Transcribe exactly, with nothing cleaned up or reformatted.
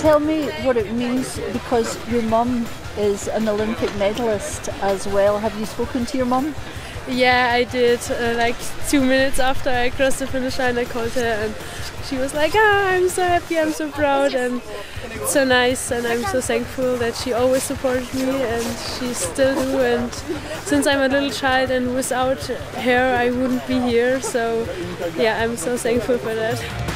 tell me what it means, because your mum is an Olympic medalist as well. Have you spoken to your mum? Yeah, I did. Uh, like two minutes after I crossed the finish line, I called her and she was like, ah, I'm so happy, I'm so proud, and it's so nice, and I'm so thankful that she always supported me, and she still do. And since I'm a little child, and without her I wouldn't be here, so yeah, I'm so thankful for that.